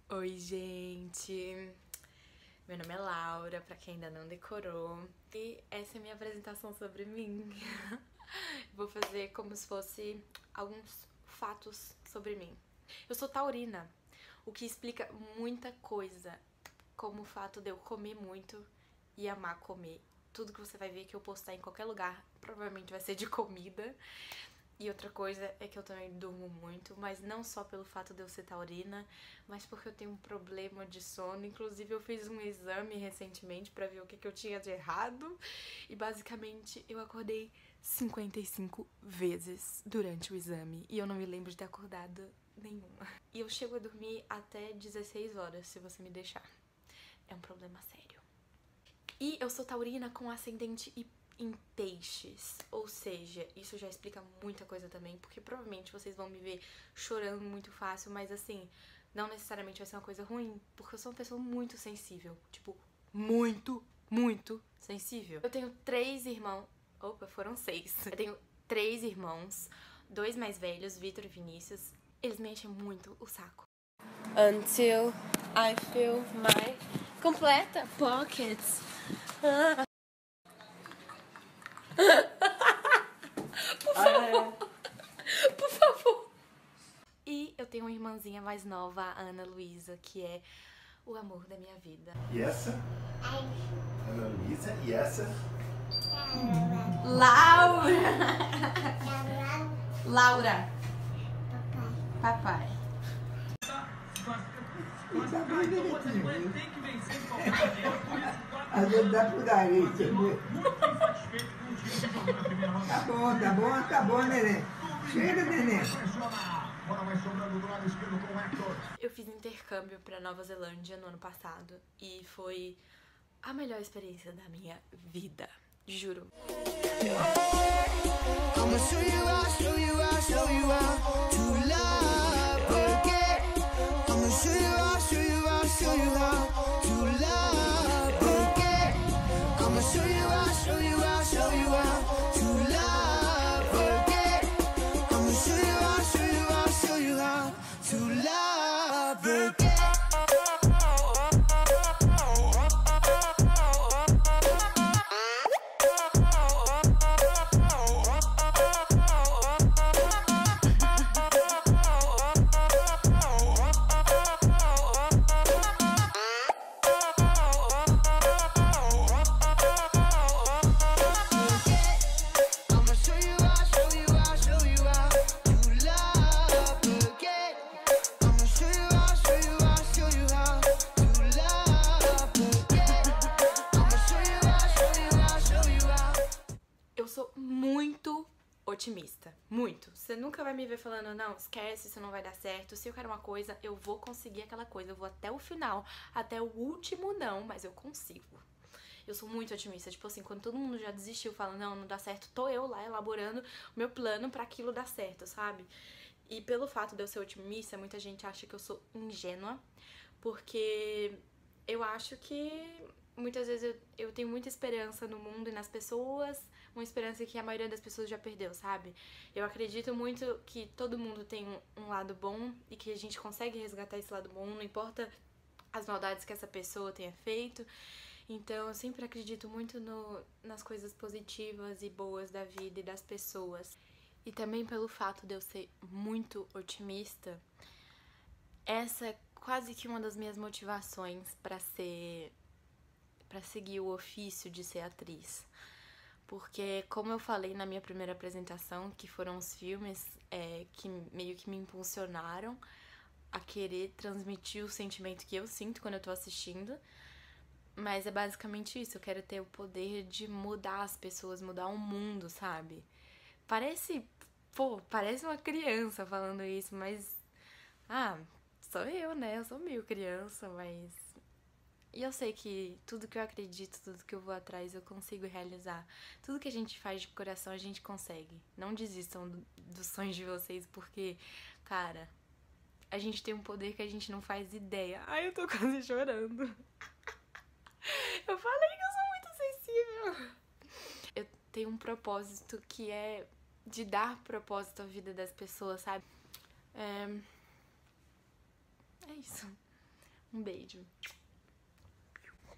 Oi, gente! Meu nome é Laura, pra quem ainda não decorou. E essa é a minha apresentação sobre mim. Vou fazer como se fosse alguns fatos sobre mim. Eu sou taurina, o que explica muita coisa, como o fato de eu comer muito e amar comer. Tudo que você vai ver que eu postar em qualquer lugar provavelmente vai ser de comida. E outra coisa é que eu também durmo muito, mas não só pelo fato de eu ser taurina, mas porque eu tenho um problema de sono. Inclusive eu fiz um exame recentemente pra ver o que eu tinha de errado e basicamente eu acordei 55 vezes durante o exame e eu não me lembro de ter acordado nenhuma. E eu chego a dormir até 16 horas, se você me deixar. É um problema sério. E eu sou taurina com ascendente em peixes, ou seja, isso já explica muita coisa também, porque provavelmente vocês vão me ver chorando muito fácil, mas assim, não necessariamente vai ser uma coisa ruim, porque eu sou uma pessoa muito sensível, tipo, muito sensível. Eu tenho 3 irmãos, foram 6. Eu tenho 3 irmãos, 2 mais velhos, Vitor e Vinícius, eles me enchem muito o saco. Until I feel my complete pockets. Por favor. Por favor. E eu tenho uma irmãzinha mais nova, a Ana Luísa, que é o amor da minha vida. E essa? Ana Luísa. E essa? Laura. Laura. Papai. Às vezes dá pro garoto, tá bom, neném. Chega, neném. Eu fiz intercâmbio pra Nova Zelândia no ano passado e foi a melhor experiência da minha vida, juro. Eu sou muito otimista, muito. Você nunca vai me ver falando, não, esquece, isso não vai dar certo. Se eu quero uma coisa, eu vou conseguir aquela coisa. Eu vou até o final, até o último não, mas eu consigo. Eu sou muito otimista, tipo assim, quando todo mundo já desistiu, fala, não dá certo, tô eu lá elaborando o meu plano pra aquilo dar certo, sabe? E pelo fato de eu ser otimista, muita gente acha que eu sou ingênua, porque eu acho que muitas vezes eu tenho muita esperança no mundo e nas pessoas, uma esperança que a maioria das pessoas já perdeu, sabe? Eu acredito muito que todo mundo tem um lado bom e que a gente consegue resgatar esse lado bom, não importa as maldades que essa pessoa tenha feito. Então eu sempre acredito muito nas coisas positivas e boas da vida e das pessoas. E também pelo fato de eu ser muito otimista, essa é quase que uma das minhas motivações pra seguir o ofício de ser atriz. Porque, como eu falei na minha primeira apresentação, que foram os filmes que meio que me impulsionaram a querer transmitir o sentimento que eu sinto quando eu tô assistindo. Mas é basicamente isso, eu quero ter o poder de mudar as pessoas, mudar o mundo, sabe? Parece uma criança falando isso, mas... sou eu, né? Eu sou meio criança, mas... E eu sei que tudo que eu acredito, tudo que eu vou atrás, eu consigo realizar. Tudo que a gente faz de coração, a gente consegue. Não desistam dos sonhos de vocês, porque, cara, a gente tem um poder que a gente não faz ideia. Ai, eu tô quase chorando. Eu falei que eu sou muito sensível. Eu tenho um propósito que é de dar propósito à vida das pessoas, sabe? É isso. Um beijo.